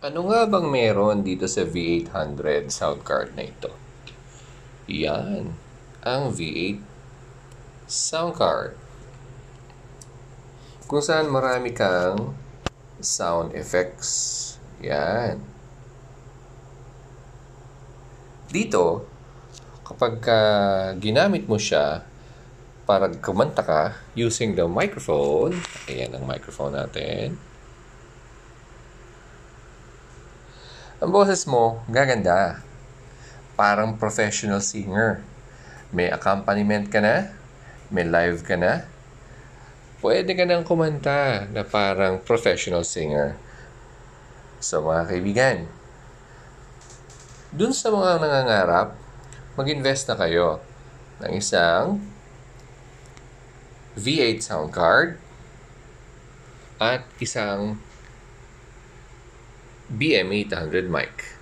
Ano nga bang meron dito sa V800 sound card na ito? Yan, ang V8 sound card. Kung saan marami kang sound effects. Yan. Dito, kapag ginamit mo siya para kumanta ka using the microphone, ayan ang microphone natin, ang boses mo gaganda. Parang professional singer. May accompaniment ka na, may live ka na, pwede ka nang kumanta na parang professional singer. So mga kaibigan, dun sa mga nangangarap, mag-invest na kayo ng isang V8 sound card at isang BM800 mic.